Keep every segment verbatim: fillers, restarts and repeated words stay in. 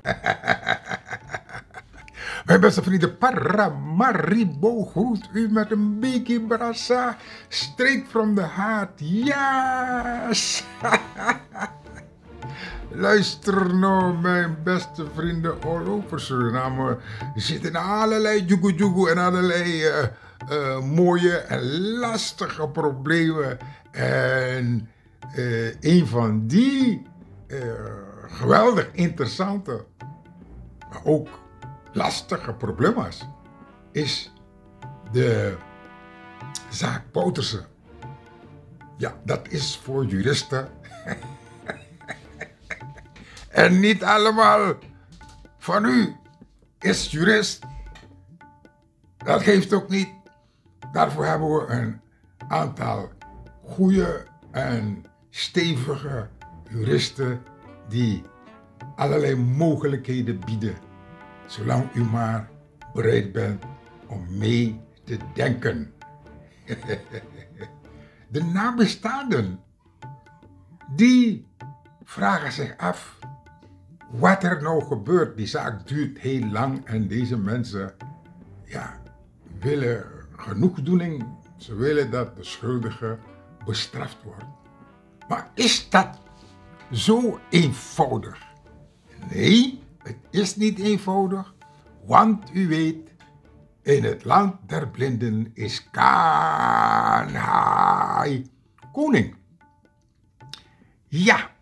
Mijn beste vrienden, Paramaribo groet u met een beetje brassa, straight from the heart. Yes! Luister nou, mijn beste vrienden all over Suriname. Er zitten allerlei jugu jugu en allerlei uh, uh, mooie en lastige problemen. En uh, een van die uh, geweldig interessante, maar ook lastige problemas is de zaak Bouterse. Ja, dat is voor juristen. En niet allemaal van u is jurist. Dat geeft ook niet. Daarvoor hebben we een aantal goede en stevige juristen die allerlei mogelijkheden bieden. Zolang u maar bereid bent om mee te denken. De nabestaanden, die vragen zich af wat er nou gebeurt. Die zaak duurt heel lang en deze mensen ja, willen genoegdoening. Ze willen dat de schuldige bestraft wordt. Maar is dat zo eenvoudig? Nee, het is niet eenvoudig, want u weet, in het land der blinden is Kanhai koning. Ja,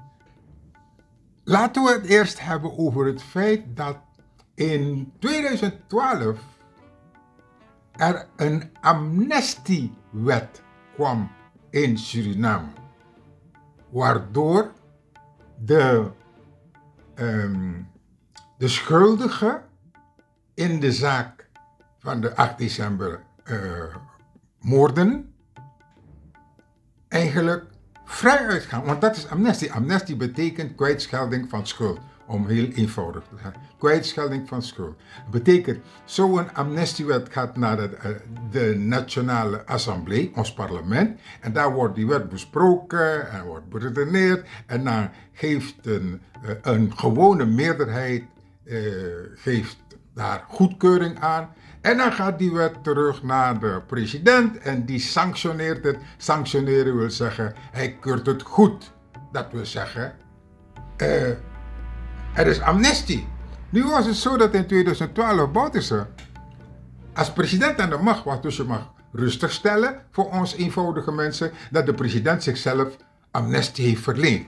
laten we het eerst hebben over het feit dat in tweeduizend twaalf er een amnestiewet kwam in Suriname, waardoor de, um, de schuldigen in de zaak van de acht december uh, moorden eigenlijk vrij uitgaan. Want dat is amnestie. Amnestie betekent kwijtschelding van schuld. Om heel eenvoudig te zeggen. Kwijtschelding van schuld. Dat betekent, zo'n amnestiewet gaat naar de, uh, de Nationale Assemblée, ons parlement. En daar wordt die wet besproken en wordt beredeneerd. En dan geeft een, uh, een gewone meerderheid uh, geeft daar goedkeuring aan. En dan gaat die wet terug naar de president en die sanctioneert het. Sanctioneren wil zeggen, hij keurt het goed. Dat wil zeggen, uh, er is amnestie. Nu was het zo dat in tweeduizend twaalf Bouterse als president aan de macht was. Dus je mag rustig stellen voor ons eenvoudige mensen dat de president zichzelf amnestie heeft verleend.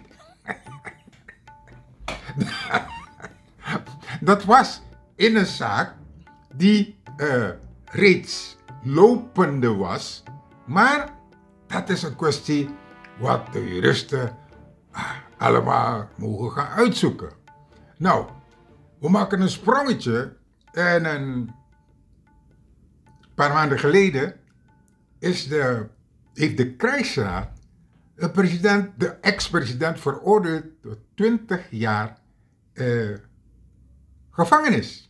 Dat was in een zaak die uh, reeds lopende was, maar dat is een kwestie wat de juristen ah, allemaal mogen gaan uitzoeken. Nou, we maken een sprongetje en een paar maanden geleden is de, heeft de krijgsraad de, president, de ex-president veroordeeld tot twintig jaar uh, gevangenis.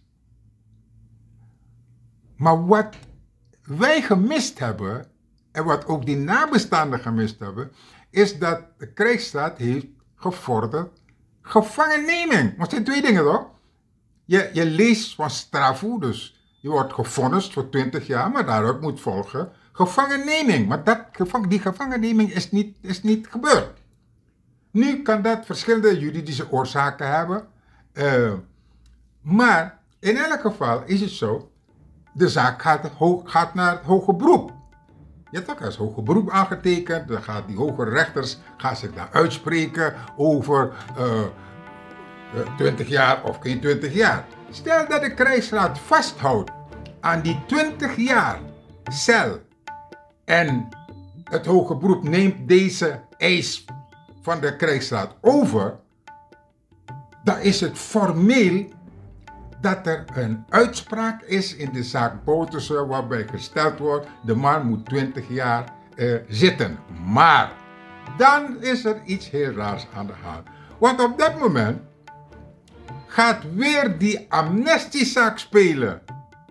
Maar wat wij gemist hebben, en wat ook die nabestaanden gemist hebben, is dat de krijgsraad heeft gevorderd gevangenneming. Maar het zijn twee dingen toch? Je, je leest van strafo, dus je wordt gevonnist voor twintig jaar, maar daaruit moet volgen gevangenneming. Maar dat, die gevangenneming is niet, is niet gebeurd. Nu kan dat verschillende juridische oorzaken hebben, uh, maar in elk geval is het zo. De zaak gaat, gaat naar het hoger beroep. Ja, toch, er is hoger beroep aangetekend. Dan gaan die hoge rechters gaan zich daar uitspreken over uh, twintig jaar of geen twintig jaar. Stel dat de krijgsraad vasthoudt aan die twintig jaar cel en het hoger beroep neemt deze eis van de krijgsraad over, dan is het formeel dat er een uitspraak is in de zaak Bouterse waarbij gesteld wordt, de man moet twintig jaar uh, zitten. Maar dan is er iets heel raars aan de hand. Want op dat moment gaat weer die amnestiezaak spelen.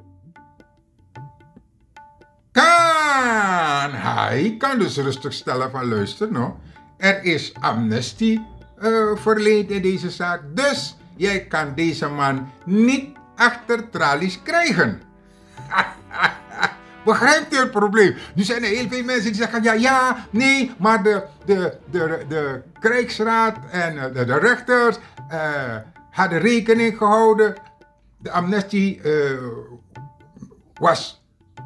Kan hij kan dus rustig stellen van luister nou, er is amnestie uh, verleend in deze zaak, dus jij kan deze man niet achter tralies krijgen. Begrijpt u het probleem? Nu zijn er heel veel mensen die zeggen, ja, ja, nee, maar de, de, de, de krijgsraad en de, de rechters uh, hadden rekening gehouden. De amnestie uh, was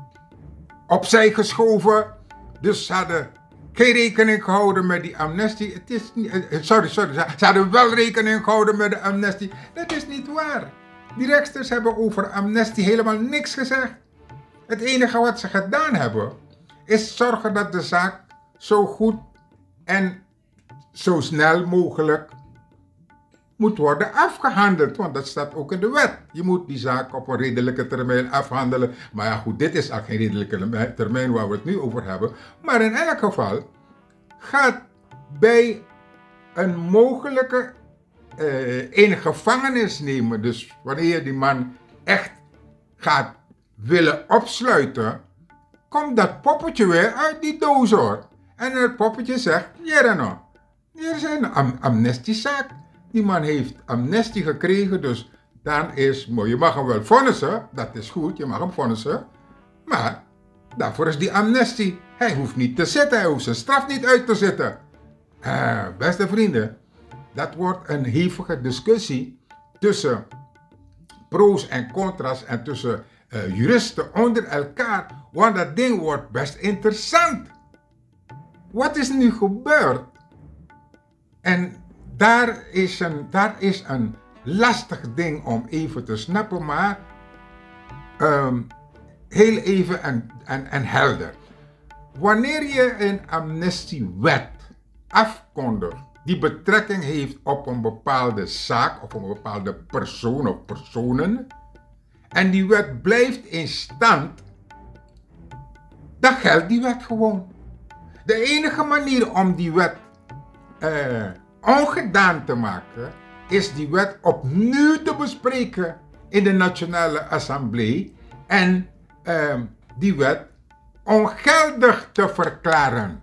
opzij geschoven, dus ze hadden geen rekening gehouden met die amnestie. Het is niet, uh, sorry, sorry, ze hadden wel rekening gehouden met de amnestie. Dat is niet waar. Die rechters hebben over amnestie helemaal niks gezegd. Het enige wat ze gedaan hebben, is zorgen dat de zaak zo goed en zo snel mogelijk moet worden afgehandeld. Want dat staat ook in de wet. Je moet die zaak op een redelijke termijn afhandelen. Maar ja goed, dit is al geen redelijke termijn waar we het nu over hebben. Maar in elk geval gaat bij een mogelijke uh, in gevangenis nemen. Dus wanneer je die man echt gaat willen opsluiten, komt dat poppetje weer uit die doos hoor. En het poppetje zegt, ja nou, hier is een am amnestiezaak. Die man heeft amnestie gekregen, dus dan is, je mag hem wel vonnissen, dat is goed, je mag hem vonnissen. Maar daarvoor is die amnestie. Hij hoeft niet te zitten, hij hoeft zijn straf niet uit te zitten. Uh, beste vrienden, dat wordt een hevige discussie tussen pro's en contra's en tussen Uh, juristen onder elkaar, want dat ding wordt best interessant. Wat is nu gebeurd? En daar is een, daar is een lastig ding om even te snappen, maar um, heel even en, en, en helder. Wanneer je een amnestiewet afkondigt die betrekking heeft op een bepaalde zaak of een bepaalde persoon of personen, en die wet blijft in stand, dan geldt die wet gewoon. De enige manier om die wet uh, ongedaan te maken, is die wet opnieuw te bespreken in de Nationale Assemblée en uh, die wet ongeldig te verklaren.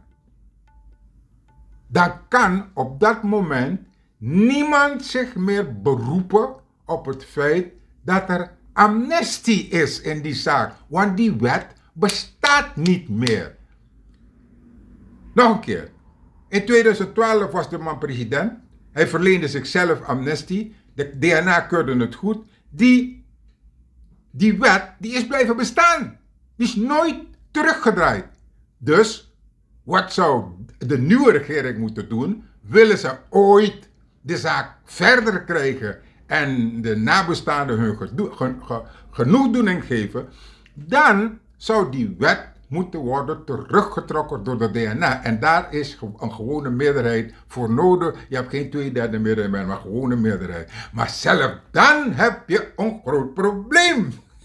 Dan kan op dat moment niemand zich meer beroepen op het feit dat er amnestie is in die zaak, want die wet bestaat niet meer. Nog een keer. In tweeduizend twaalf was de man president. Hij verleende zichzelf amnestie. De D N A keurde het goed. Die, die wet die is blijven bestaan. Die is nooit teruggedraaid. Dus, wat zou de nieuwe regering moeten doen? Willen ze ooit de zaak verder krijgen en de nabestaanden hun genoegdoening geven, dan zou die wet moeten worden teruggetrokken door de D N A. En daar is een gewone meerderheid voor nodig. Je hebt geen tweederde meerderheid, maar een gewone meerderheid. Maar zelfs dan heb je een groot probleem.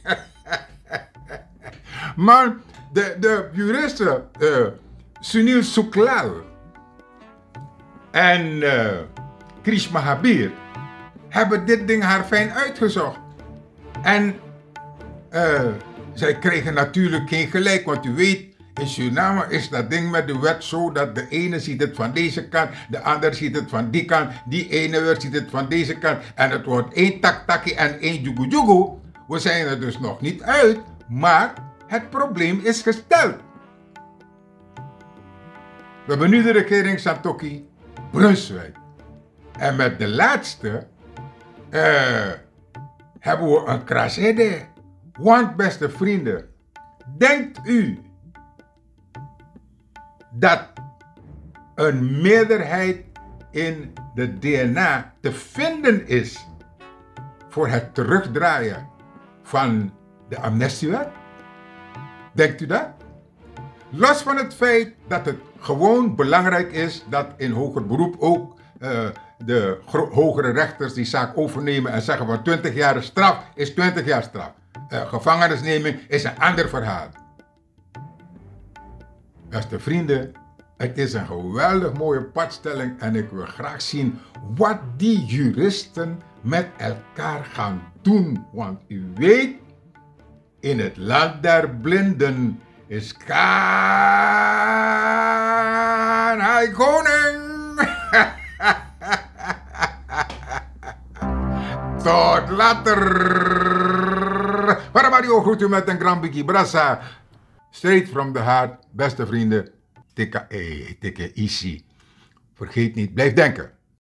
Maar de, de juristen uh, Sunil Suklal en uh, Krish Mahabir hebben dit ding haar fijn uitgezocht. En uh, zij kregen natuurlijk geen gelijk, want u weet, in Suriname is dat ding met de wet zo dat de ene ziet het van deze kant, de ander ziet het van die kant, die ene weer ziet het van deze kant. En het wordt één tak-takkie en één jugu-jugu. We zijn er dus nog niet uit, maar het probleem is gesteld. We hebben nu de regering Santokhi Brunswijk. En met de laatste uh, hebben we een krasede. Want beste vrienden, denkt u dat een meerderheid in de D N A te vinden is voor het terugdraaien van de amnestiewet? Denkt u dat? Los van het feit dat het gewoon belangrijk is dat in hoger beroep ook uh, de hogere rechters die zaak overnemen en zeggen van twintig jaar straf is twintig jaar straf. Uh, gevangenisneming is een ander verhaal. Beste vrienden, het is een geweldig mooie padstelling en ik wil graag zien wat die juristen met elkaar gaan doen. Want u weet, in het land der blinden is Kaan hij koning. Tot later. Mario groet u met een Grand Biggie Brassa. Straight from the heart. Beste vrienden. Tikke E, tikke easy. Vergeet niet, blijf denken.